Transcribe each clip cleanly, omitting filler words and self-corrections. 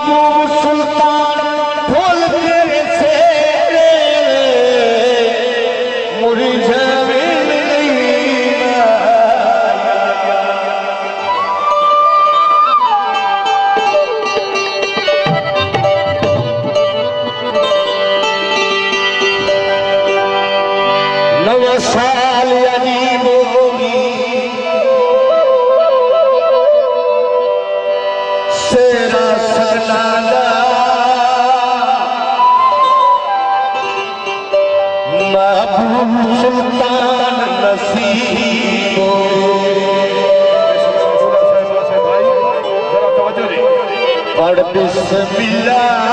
महबूब सुल्तान ढोल तेरे से मुरझा साल अजीब होगी सेना सगनादा महबूब सुल्तान नसीब पढ़ बिस्मिल्लाह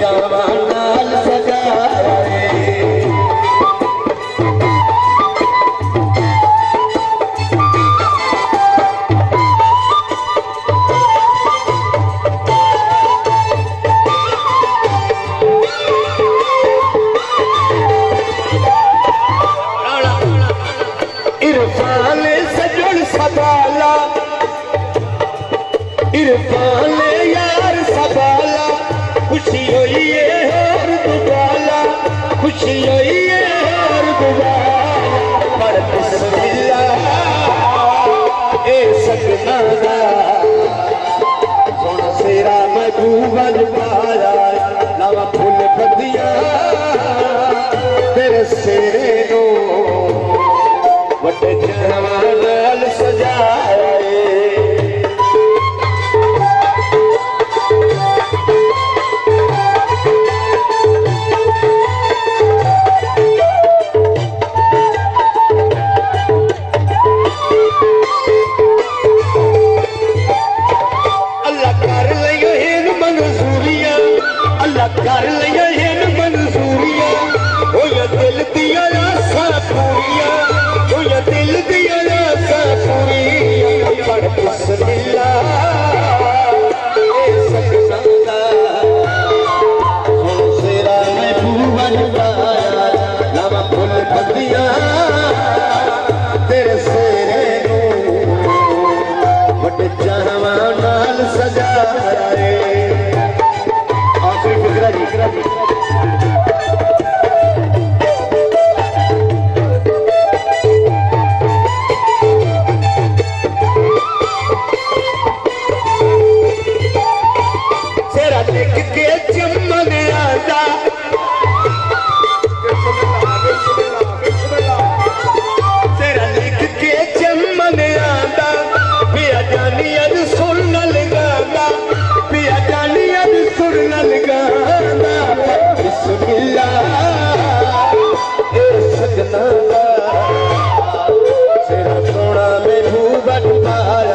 जावा नाल सजाया इरफान सजन सबाला इरफान यार सबाला खुशी हुई है और दुबाला खुशी हुई है और दुबाला पर बिस्मिल्लाह ए सजना दा सोना सेरा महबूबा पाया लावा फुल बदियां तेरे सेरे नो वटे जवान सजाए अल्लाह कर लिया मंजूरियां अल्लाह कर लिया मंजूरियां हो या दिल दिया आसा पूरियां हो या दिल दिया आसा पूरियां पर बिस्मिल्लाह ए सजना दा सोना सेरा महबूबा पाया लावा फुल बदियां तेरे सेरे नू वट जहां नाल सजाए आखिरी फिक्रा जी लिख के चमन आजा तेरा लिख के चमन आजा पिया जानी अज सुन लगाना पिया जानी अज सुन लगाना बिस्मिल्लाह ए सजना तेरा सोना महबूबा पाया